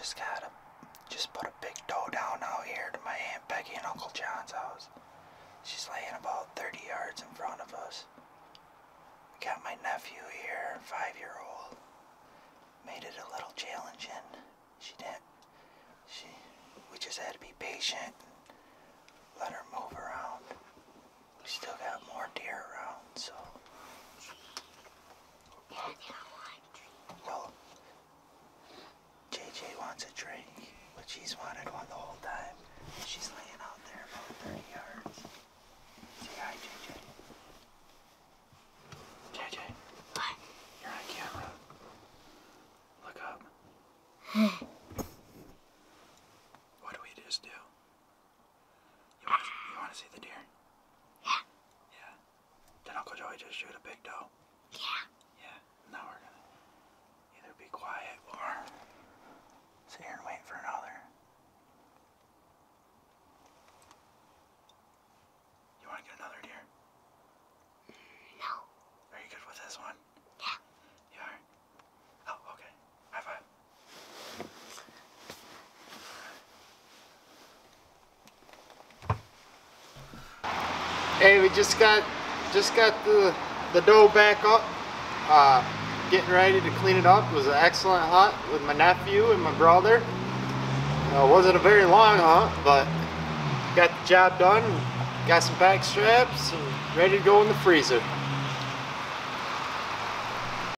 just put a big doe down out here to my Aunt Becky and Uncle John's house. She's laying about 30 yards in front of us. We got my nephew here, 5-year-old. Made it a little challenging. We just had to be patient and let her move around. We still got more deer around, so. Well, JJ wants a drink, but she's wanted one the whole time. She's laying out there about 30 yards. Say hi, JJ. JJ. What? You're on camera. Look up. What do we just do? You want to see the deer? Yeah. Yeah. Did Uncle Joey just shoot a big doe? Yeah. Yeah. Now we're gonna either be quiet or sit here and wait for another. You want to get another deer? No. Are you good with this one? Yeah. You are? Oh, okay. High five. Hey, we just got the doe back up. Getting ready to clean it up. It was an excellent hunt with my nephew and my brother. It wasn't a very long hunt, but got the job done. Got some back straps and ready to go in the freezer.